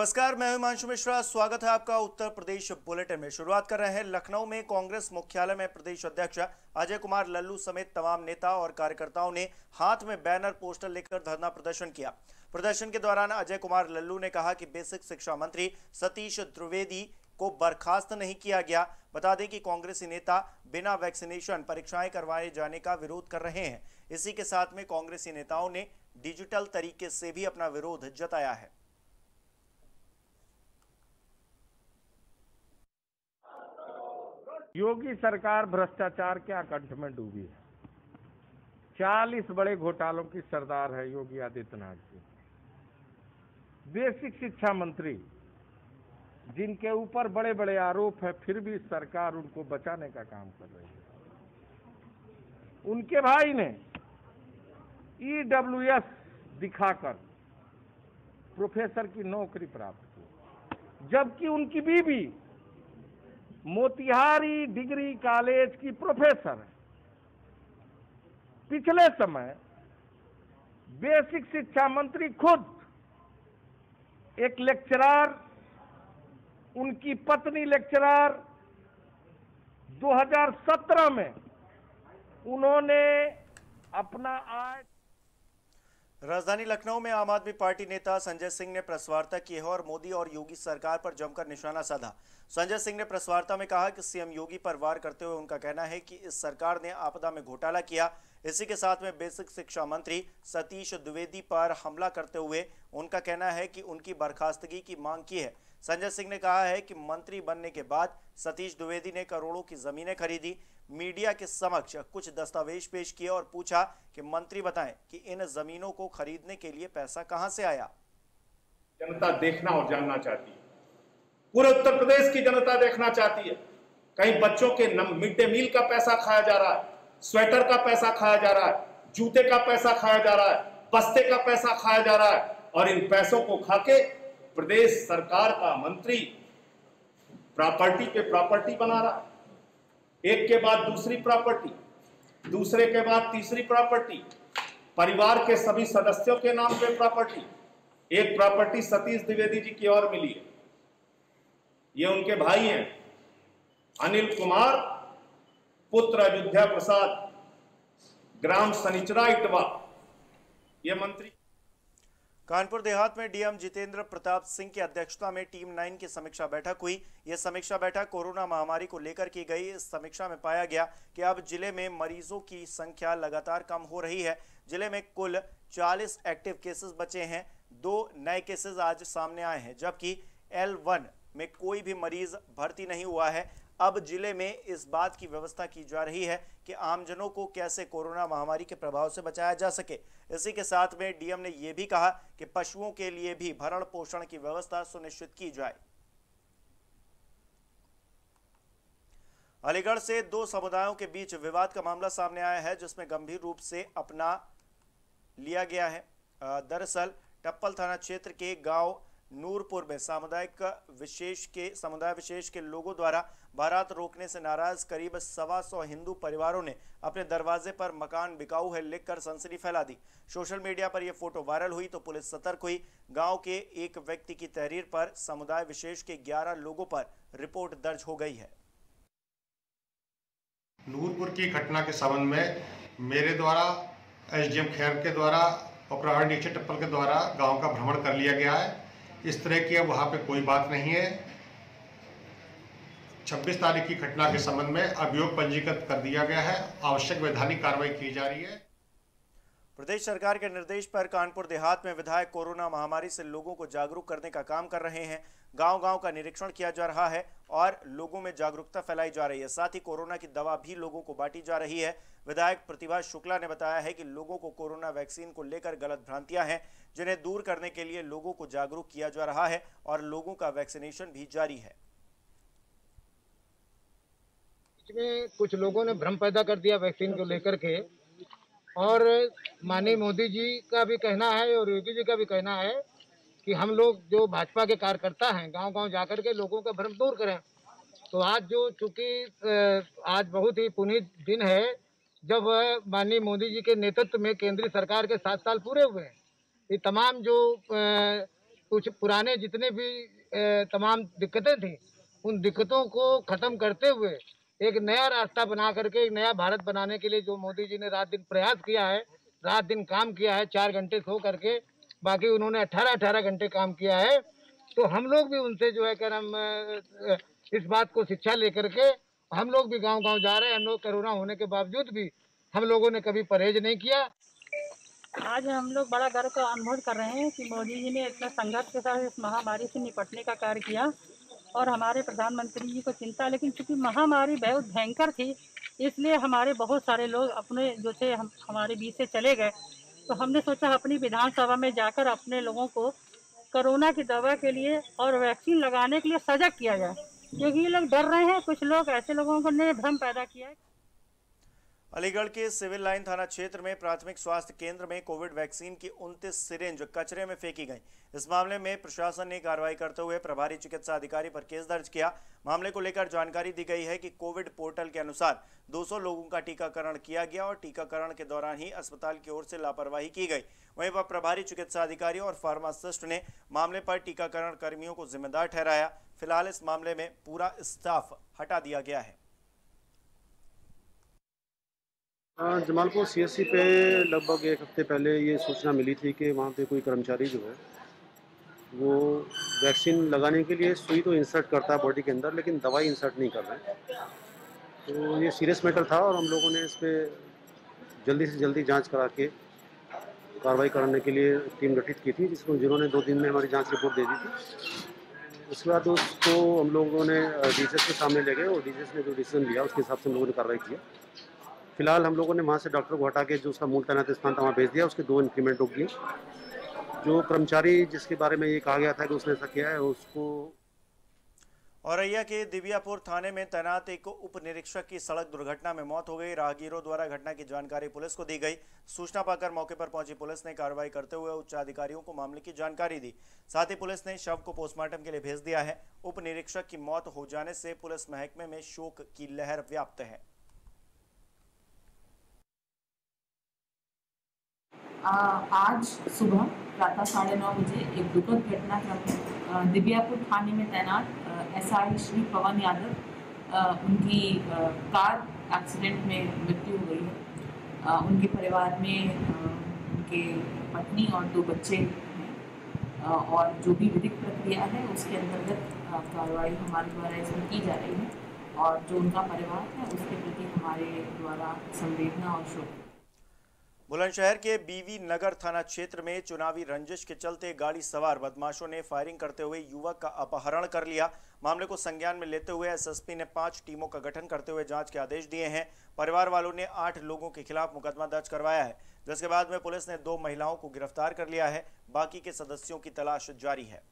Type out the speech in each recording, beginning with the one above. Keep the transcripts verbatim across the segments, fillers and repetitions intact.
नमस्कार, मैं हिमांशु मिश्रा। स्वागत है आपका उत्तर प्रदेश बुलेटिन में। शुरुआत कर रहे हैं लखनऊ में। कांग्रेस मुख्यालय में प्रदेश अध्यक्ष अजय कुमार लल्लू समेत तमाम नेता और कार्यकर्ताओं ने हाथ में बैनर पोस्टर लेकर धरना प्रदर्शन किया। प्रदर्शन के दौरान अजय कुमार लल्लू ने कहा कि बेसिक शिक्षा मंत्री सतीश द्विवेदी को बर्खास्त नहीं किया गया। बता दें कि कांग्रेसी नेता बिना वैक्सीनेशन परीक्षाएं करवाए जाने का विरोध कर रहे हैं। इसी के साथ में कांग्रेसी नेताओं ने डिजिटल तरीके से भी अपना विरोध जताया है। योगी सरकार भ्रष्टाचार के आकंठ में डूबी है। चालीस बड़े घोटालों की सरदार है योगी आदित्यनाथ जी। बेसिक शिक्षा मंत्री जिनके ऊपर बड़े बड़े आरोप है, फिर भी सरकार उनको बचाने का काम कर रही है। उनके भाई ने ई डब्ल्यू एस दिखाकर प्रोफेसर की नौकरी प्राप्त की, जबकि उनकी बीवी मोतिहारी डिग्री कॉलेज की प्रोफेसर है। पिछले समय बेसिक शिक्षा मंत्री खुद एक लेक्चरर, उनकी पत्नी लेक्चरर, दो हज़ार सत्रह में उन्होंने अपना आय। राजधानी लखनऊ में आम आदमी पार्टी नेता संजय सिंह ने प्रेस वार्ता की है और मोदी और योगी सरकार पर जमकर निशाना साधा। संजय सिंह ने प्रेस वार्ता में कहा कि सीएम योगी पर वार करते हुए उनका कहना है कि इस सरकार ने आपदा में घोटाला किया। इसी के साथ में बेसिक शिक्षा मंत्री सतीश द्विवेदी पर हमला करते हुए उनका कहना है कि उनकी बर्खास्तगी की मांग की है। संजय सिंह ने कहा है कि मंत्री बनने के बाद सतीश द्विवेदी ने करोड़ों की जमीनें खरीदी। मीडिया के समक्ष कुछ दस्तावेज पेश किए और पूछा कि मंत्री बताएं कि इन जमीनों को खरीदने के लिए पैसा कहां से आया। जनता देखना और जानना चाहती है, पूरे उत्तर प्रदेश की जनता देखना चाहती है। कहीं बच्चों के मिड डे मील का पैसा खाया जा रहा है, स्वेटर का पैसा खाया जा रहा है, जूते का पैसा खाया जा रहा है, बस्ते का पैसा खाया जा रहा है, और इन पैसों को खाके प्रदेश सरकार का मंत्री प्रॉपर्टी पे प्रॉपर्टी बना रहा है। एक के बाद दूसरी प्रॉपर्टी, दूसरे के बाद तीसरी प्रॉपर्टी, परिवार के सभी सदस्यों के नाम पे प्रॉपर्टी। एक प्रॉपर्टी सतीश द्विवेदी जी की और मिली है। ये उनके भाई हैं अनिल कुमार पुत्र अयोध्या प्रसाद, ग्राम सनिचरा इटवा, ये मंत्री। कानपुर देहात में डीएम जितेंद्र प्रताप सिंह की अध्यक्षता में टीम नाइन की समीक्षा बैठक हुई। यह समीक्षा बैठक कोरोना महामारी को लेकर की गई। इस समीक्षा में पाया गया कि अब जिले में मरीजों की संख्या लगातार कम हो रही है। जिले में कुल चालीस एक्टिव केसेस बचे हैं। दो नए केसेस आज सामने आए हैं, जबकि एल वन में कोई भी मरीज भर्ती नहीं हुआ है। अब जिले में इस बात की व्यवस्था की जा रही है कि आमजनों को कैसे कोरोना महामारी के प्रभाव से बचाया जा सके। इसी के साथ में डीएम ने यह भी कहा कि पशुओं के लिए भी भरण पोषण की व्यवस्था सुनिश्चित की जाए। अलीगढ़ से दो समुदायों के बीच विवाद का मामला सामने आया है, जिसमें गंभीर रूप से अपना लिया गया है। दरअसल टप्पल थाना क्षेत्र के गांव नूरपुर में सामुदायिक विशेष के समुदाय विशेष के लोगों द्वारा बारात रोकने से नाराज करीब सवा सौ हिंदू परिवारों ने अपने दरवाजे पर मकान बिकाऊ है लिखकर सनसनी फैला दी। सोशल मीडिया पर यह फोटो वायरल हुई तो पुलिस सतर्क हुई। गांव के एक व्यक्ति की तहरीर पर समुदाय विशेष के ग्यारह लोगों पर रिपोर्ट दर्ज हो गई है। नूरपुर की घटना के संबंध में मेरे द्वारा, एसडीएम खैर के द्वारा और प्रभारी निरीक्षक टप्पल के द्वारा गाँव का भ्रमण कर लिया गया है। इस तरह की अब वहाँ पे कोई बात नहीं है। छब्बीस तारीख की घटना के संबंध में अभियोग पंजीकृत कर दिया गया है। आवश्यक वैधानिक कार्रवाई की जा रही है। प्रदेश सरकार के निर्देश पर कानपुर देहात में विधायक कोरोना महामारी से लोगों को जागरूक करने का काम कर रहे हैं। गांव-गांव का निरीक्षण किया जा रहा है और लोगों में जागरूकता फैलाई जा रही है। साथ ही कोरोना की दवा भी लोगों को बांटी जा रही है। विधायक प्रतिभा शुक्ला ने बताया है कि लोगों को कोरोना वैक्सीन को लेकर गलत भ्रांतियां हैं, जिन्हें दूर करने के लिए लोगों को जागरूक किया जा रहा है और लोगों का वैक्सीनेशन भी जारी है। इसमें कुछ लोगों ने भ्रम पैदा कर दिया वैक्सीन को लेकर के, और माननीय मोदी जी का भी कहना है और योगी जी का भी कहना है कि हम लोग जो भाजपा के कार्यकर्ता हैं गांव-गांव जाकर के लोगों का भ्रम दूर करें। तो आज जो चूंकि आज बहुत ही पुनीत दिन है जब माननीय मोदी जी के नेतृत्व में केंद्रीय सरकार के सात साल पूरे हुए हैं। ये तमाम जो कुछ पुराने जितने भी तमाम दिक्कतें थी, उन दिक्कतों को खत्म करते हुए एक नया रास्ता बना करके एक नया भारत बनाने के लिए जो मोदी जी ने रात दिन प्रयास किया है, रात दिन काम किया है, चार घंटे सो करके, बाकी उन्होंने अठारह अठारह घंटे काम किया है। तो हम लोग भी उनसे जो है क्या नाम इस बात को शिक्षा लेकर के हम लोग भी गांव गांव जा रहे हैं। हम लोग कोरोना होने के बावजूद भी हम लोगों ने कभी परहेज नहीं किया। आज हम लोग बड़ा गर्व का अनुभव कर रहे हैं कि मोदी जी ने इतना संघर्ष के साथ इस महामारी से निपटने का कार्य किया और हमारे प्रधानमंत्री जी को चिंता, लेकिन चूंकि महामारी बहुत भयंकर थी इसलिए हमारे बहुत सारे लोग अपने जो थे हम हमारे बीच से चले गए। तो हमने सोचा अपनी विधानसभा में जाकर अपने लोगों को कोरोना की दवा के लिए और वैक्सीन लगाने के लिए सजग किया जाए, क्योंकि ये लोग डर रहे हैं। कुछ लोग ऐसे लोगों को ने भ्रम पैदा किया है। अलीगढ़ के सिविल लाइन थाना क्षेत्र में प्राथमिक स्वास्थ्य केंद्र में कोविड वैक्सीन की उनतीस सिरिंज कचरे में फेंकी गई। इस मामले में प्रशासन ने कार्रवाई करते हुए प्रभारी चिकित्सा अधिकारी पर केस दर्ज किया। मामले को लेकर जानकारी दी गई है कि कोविड पोर्टल के अनुसार दो सौ लोगों का टीकाकरण किया गया और टीकाकरण के दौरान ही अस्पताल की ओर से लापरवाही की गई। वहीं पर प्रभारी चिकित्सा अधिकारी और फार्मासिस्ट ने मामले पर टीकाकरण कर्मियों को जिम्मेदार ठहराया। फिलहाल इस मामले में पूरा स्टाफ हटा दिया गया है। जमालपुर सीएससी पे लगभग एक हफ्ते पहले ये सूचना मिली थी कि वहाँ पे कोई कर्मचारी जो है वो वैक्सीन लगाने के लिए सुई तो इंसर्ट करता है बॉडी के अंदर, लेकिन दवाई इंसर्ट नहीं कर रहा है। तो ये सीरियस मैटर था और हम लोगों ने इस पर जल्दी से जल्दी जांच करा के कार्रवाई कराने के लिए टीम गठित की थी, जिसको जिन्होंने दो दिन में हमारी जाँच रिपोर्ट दे दी थी। उसके बाद उसको हम लोगों ने डीजीएस के सामने ले गए और डीजीएस ने जो डिसीजन लिया उसके हिसाब से हम लोगों ने कार्रवाई किया। फिलहाल हम लोगों ने वहाँ से डॉक्टर को हटा के जो उसका मूल तैनात स्थान था वहाँ भेज दिया। उसके दो इंक्रीमेंट रोक दिए। जो कर्मचारी जिसके बारे में ये कहा गया था कि उसने ऐसा किया है उसको। औरैया के दिव्यापुर थाने में तैनात एक उप निरीक्षक की सड़क दुर्घटना में मौत हो गई। राहगीरों द्वारा घटना की जानकारी पुलिस को दी गई। सूचना पाकर मौके पर पहुंची पुलिस ने कार्रवाई करते हुए उच्च अधिकारियों को मामले की जानकारी दी। साथ ही पुलिस ने शव को पोस्टमार्टम के लिए भेज दिया है। उप निरीक्षक की मौत हो जाने से पुलिस महकमे में शोक की लहर व्याप्त है। आज सुबह प्रातः साढ़े नौ बजे एक दुखद घटनाक्रम में दिव्यापुर थाने में तैनात एसआई श्री पवन यादव उनकी कार एक्सीडेंट में मृत्यु हो गई है। उनके परिवार में उनके पत्नी और दो बच्चे हैं और जो भी विधिक प्रक्रिया है उसके अंतर्गत कार्रवाई हमारे द्वारा इसमें की जा रही है और जो उनका परिवार है उसके प्रति हमारे द्वारा संवेदना और शोक। बुलंदशहर के बीवी नगर थाना क्षेत्र में चुनावी रंजिश के चलते गाड़ी सवार बदमाशों ने फायरिंग करते हुए युवक का अपहरण कर लिया। मामले को संज्ञान में लेते हुए एसएसपी ने पांच टीमों का गठन करते हुए जांच के आदेश दिए हैं। परिवार वालों ने आठ लोगों के खिलाफ मुकदमा दर्ज करवाया है, जिसके बाद में पुलिस ने दो महिलाओं को गिरफ्तार कर लिया है। बाकी के सदस्यों की तलाश जारी है।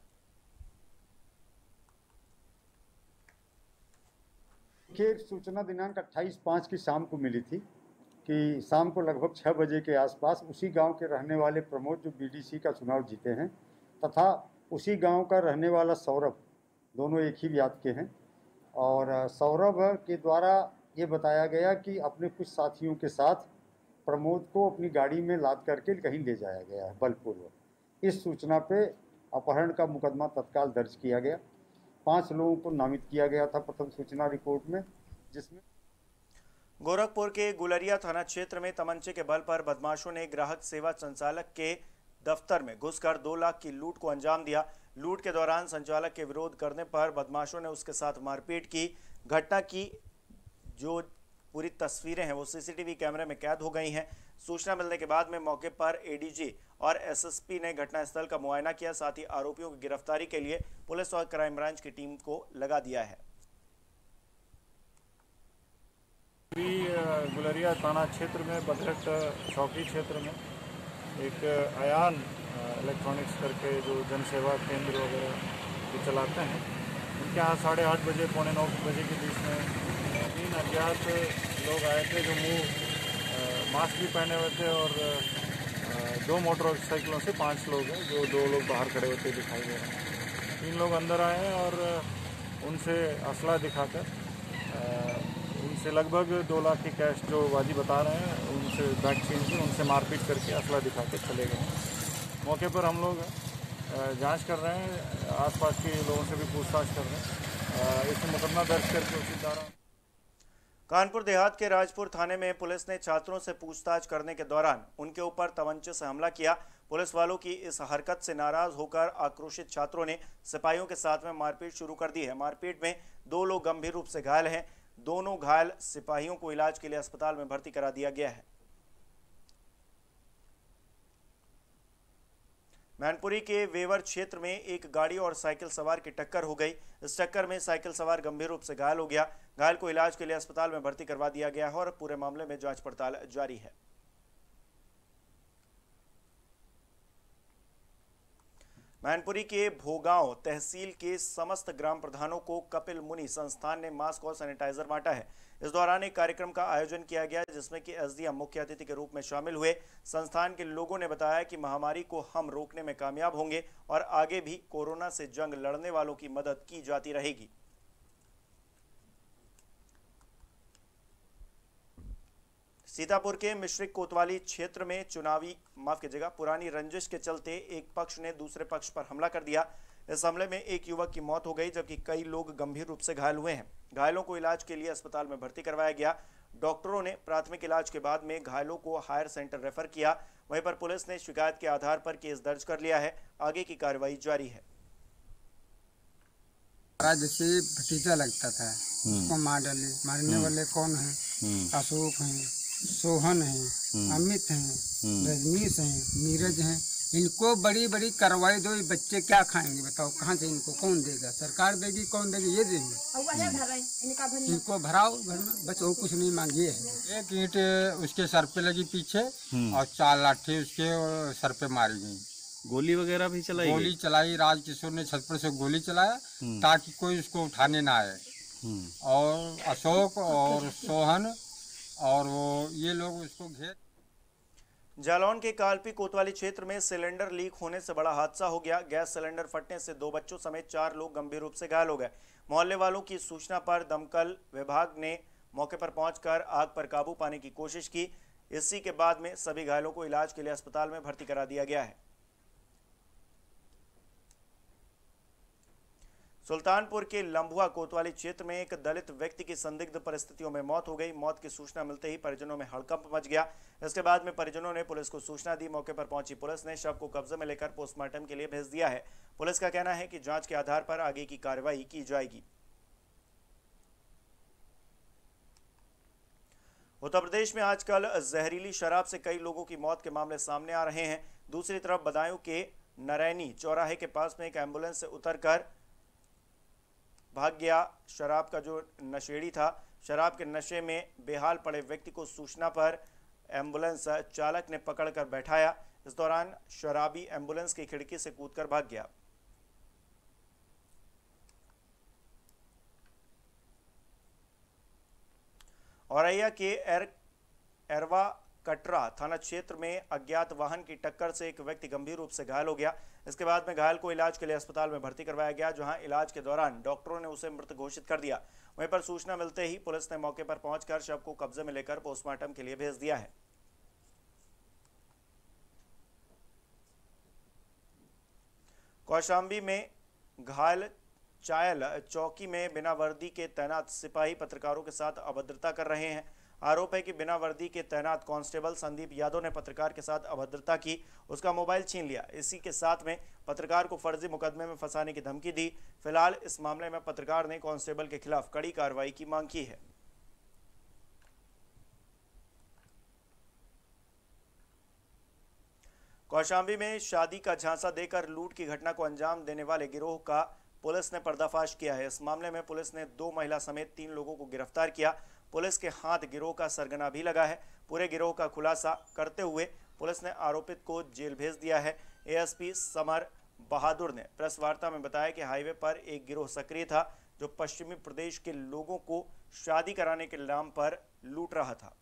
सूचना दिनांक अट्ठाईस पाँच की शाम को मिली थी कि शाम को लगभग छः बजे के आसपास उसी गांव के रहने वाले प्रमोद जो बीडीसी का चुनाव जीते हैं तथा उसी गांव का रहने वाला सौरभ, दोनों एक ही ब्यात के हैं। और सौरभ के द्वारा ये बताया गया कि अपने कुछ साथियों के साथ प्रमोद को अपनी गाड़ी में लाद करके कहीं ले जाया गया है बलपूर्वक। इस सूचना पे अपहरण का मुकदमा तत्काल दर्ज किया गया। पाँच लोगों को नामित किया गया था प्रथम सूचना रिपोर्ट में, जिसमें गोरखपुर के गुलरिया थाना क्षेत्र में तमंचे के बल पर बदमाशों ने ग्राहक सेवा संचालक के दफ्तर में घुसकर दो लाख की लूट को अंजाम दिया। लूट के दौरान संचालक के विरोध करने पर बदमाशों ने उसके साथ मारपीट की। घटना की जो पूरी तस्वीरें हैं वो सीसीटीवी कैमरे में कैद हो गई हैं। सूचना मिलने के बाद में मौके पर एडीजी और एसएसपी ने घटनास्थल का मुआयना किया। साथ ही आरोपियों की गिरफ्तारी के लिए पुलिस और क्राइम ब्रांच की टीम को लगा दिया है। गुलरिया थाना क्षेत्र में बदरट चौकी क्षेत्र में एक अयान इलेक्ट्रॉनिक्स करके जो जनसेवा केंद्र वगैरह चलाते हैं, उनके यहाँ साढ़े आठ बजे पौने नौ बजे के बीच में तीन अज्ञात लोग आए थे जो मुंह मास्क भी पहने हुए थे और दो मोटरसाइकिलों से पांच लोग हैं, जो दो लोग बाहर खड़े होते दिखाई दे रहे हैं। तीन लोग अंदर आए हैं और उनसे असला दिखाकर उनसे लगभग दो लाख की कैश जो वाजी बता रहे हैं उनसे बैग छीन के उनसे मारपीट करके असला दिखा के चले गए। मौके पर हम लोग जांच कर रहे हैं, आसपास के लोगों से भी पूछताछ कर रहे हैं। इसमें मुकदमा दर्ज करके उसी धारा। कानपुर देहात के राजपुर थाने में पुलिस ने छात्रों से पूछताछ करने के दौरान उनके ऊपर तमंचे से हमला किया। पुलिस वालों की इस हरकत से नाराज होकर आक्रोशित छात्रों ने सिपाहियों के साथ में मारपीट शुरू कर दी है। मारपीट में दो लोग गंभीर रूप से घायल हैं। दोनों घायल सिपाहियों को इलाज के लिए अस्पताल में भर्ती करा दिया गया है। मैनपुरी के वेवर क्षेत्र में एक गाड़ी और साइकिल सवार की टक्कर हो गई। इस टक्कर में साइकिल सवार गंभीर रूप से घायल हो गया। घायल को इलाज के लिए अस्पताल में भर्ती करवा दिया गया है और पूरे मामले में जांच पड़ताल जारी है। मैनपुरी के भोगांव तहसील के समस्त ग्राम प्रधानों को कपिल मुनि संस्थान ने मास्क और सैनिटाइजर बांटा है। इस दौरान एक कार्यक्रम का आयोजन किया गया जिसमें कि एसडीएम मुख्य अतिथि के रूप में शामिल हुए। संस्थान के लोगों ने बताया कि महामारी को हम रोकने में कामयाब होंगे और आगे भी कोरोना से जंग लड़ने वालों की मदद की जाती रहेगी। सीतापुर के मिश्रिक कोतवाली क्षेत्र में चुनावी माफ कीजिएगा पुरानी रंजिश के चलते एक पक्ष ने दूसरे पक्ष पर हमला कर दिया। इस हमले में एक युवक की मौत हो गई जबकि कई लोग गंभीर रूप से घायल हुए हैं। घायलों को इलाज के लिए अस्पताल में भर्ती करवाया गया। डॉक्टरों ने प्राथमिक इलाज के बाद में घायलों को हायर सेंटर रेफर किया। वहीं पर पुलिस ने शिकायत के आधार पर केस दर्ज कर लिया है। आगे की कार्रवाई जारी है। जैसे भतीजा लगता था उसको मार डाले। मारने वाले कौन है? अशोक हैं, सोहन है, अमित हैं, रजनीश हैं, नीरज हैं। इनको बड़ी बड़ी कार्रवाई दो। बच्चे क्या खाएंगे बताओ? कहाँ से इनको कौन देगा? सरकार देगी? कौन देगी? ये देंगे। इनको भराओ घर में, बस और कुछ नहीं मांगिए। एक ईंट उसके सर पे लगी पीछे और चार लाठी उसके सर पे मारी गई। गोली वगैरह भी चलाई? गोली चलाई। राजकिशोर ने छत पर से गोली चलाया ताकि कोई उसको उठाने ना आए। और अशोक और सोहन और वो ये लोग उसको घेर। जालौन के कालपी कोतवाली क्षेत्र में सिलेंडर लीक होने से बड़ा हादसा हो गया। गैस सिलेंडर फटने से दो बच्चों समेत चार लोग गंभीर रूप से घायल हो गए। मोहल्ले वालों की सूचना पर दमकल विभाग ने मौके पर पहुंचकर आग पर काबू पाने की कोशिश की। इसी के बाद में सभी घायलों को इलाज के लिए अस्पताल में भर्ती करा दिया गया है। सुल्तानपुर के लंबुआ कोतवाली क्षेत्र में एक दलित व्यक्ति की संदिग्ध परिस्थितियों में मौत हो गई। मौत की सूचना मिलते ही परिजनों में हड़कंप मच गया। इसके बाद में परिजनों ने पुलिस को सूचना दी। मौके पर पहुंची पुलिस ने शव को कब्जे में लेकर पोस्टमार्टम के लिए भेज दिया है। पुलिस का कहना है कि जांच के आधार पर आगे की कार्रवाई की जाएगी। उत्तर प्रदेश में आजकल जहरीली शराब से कई लोगों की मौत के मामले सामने आ रहे हैं। दूसरी तरफ बदायूं के नरैनी चौराहे के पास में एक एम्बुलेंस से उतरकर भाग गया शराब का जो नशेड़ी था। शराब के नशे में बेहाल पड़े व्यक्ति को सूचना पर एम्बुलेंस चालक ने पकड़कर बैठाया। इस दौरान शराबी एम्बुलेंस की खिड़की से कूदकर भाग गया। औरैया के एर एरवा कटरा थाना क्षेत्र में अज्ञात वाहन की टक्कर से एक व्यक्ति गंभीर रूप से घायल हो गया। इसके बाद में घायल को इलाज के लिए अस्पताल में भर्ती करवाया गया, जहां इलाज के दौरान डॉक्टरों ने उसे मृत घोषित कर दिया। वहीं पर सूचना मिलते ही पुलिस ने मौके पर पहुंचकर शव को कब्जे में लेकर पोस्टमार्टम के लिए भेज दिया है। कौशाम्बी में घायल चायल चौकी में बिना वर्दी के तैनात सिपाही पत्रकारों के साथ अभद्रता कर रहे हैं। आरोप है कि बिना वर्दी के तैनात कांस्टेबल संदीप यादव ने पत्रकार के साथ अभद्रता की, उसका मोबाइल छीन लिया। इसी के साथ में पत्रकार को फर्जी मुकदमे में फंसाने की धमकी दी। फिलहाल इस मामले में पत्रकार ने कांस्टेबल के खिलाफ कड़ी कार्रवाई की मांग की है। कौशाम्बी में शादी का झांसा देकर लूट की घटना को अंजाम देने वाले गिरोह का पुलिस ने पर्दाफाश किया है। इस मामले में पुलिस ने दो महिला समेत तीन लोगों को गिरफ्तार किया। पुलिस के हाथ गिरोह का सरगना भी लगा है। पूरे गिरोह का खुलासा करते हुए पुलिस ने आरोपित को जेल भेज दिया है। एएसपी समर बहादुर ने प्रेस वार्ता में बताया कि हाईवे पर एक गिरोह सक्रिय था जो पश्चिमी प्रदेश के लोगों को शादी कराने के नाम पर लूट रहा था।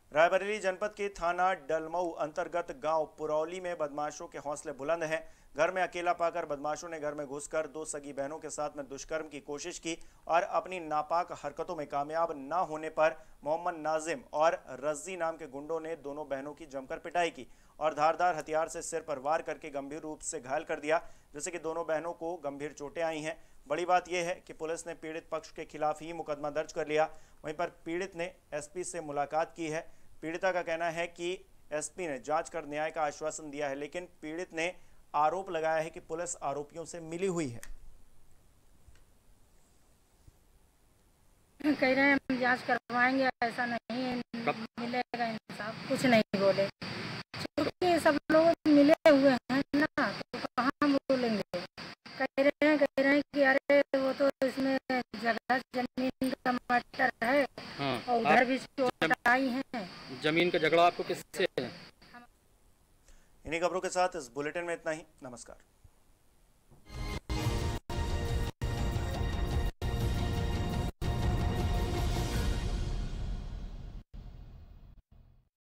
रायबरेली जनपद के थाना डलमऊ अंतर्गत गांव पुरौली में बदमाशों के हौसले बुलंद हैं। घर में अकेला पाकर बदमाशों ने घर में घुसकर दो सगी बहनों के साथ में दुष्कर्म की कोशिश की और अपनी नापाक हरकतों में कामयाब न होने पर मोहम्मद नाजिम और रज्जी नाम के गुंडों ने दोनों बहनों की जमकर पिटाई की और धारदार हथियार से सिर पर वार करके गंभीर रूप से घायल कर दिया, जिससे कि दोनों बहनों को गंभीर चोटें आई हैं। बड़ी बात यह है कि पुलिस ने पीड़ित पक्ष के खिलाफ ही मुकदमा दर्ज कर लिया। वहीं पर पीड़ित ने एसपी से मुलाकात की है। पीड़िता का कहना है कि एसपी ने जांच कर न्याय का आश्वासन दिया है, लेकिन पीड़ित ने आरोप लगाया है कि पुलिस आरोपियों से मिली हुई है। कह रहे हैं हम जांच करवाएंगे, ऐसा नहीं है, मिलेगा इंसाफ, कुछ नहीं बोले क्योंकि सब लोग मिले हुए हैं ना, तो कहाँ बोलेंगे। कह रहे हैं कह रहे हैं कि अरे वो तो इसमें जगह जमीन का मैटर है। हाँ, और उधर भी चोट आई है। जमीन का झगड़ा आपको किससे है? इन्हीं खबरों के साथ इस बुलेटिन में इतना ही। नमस्कार।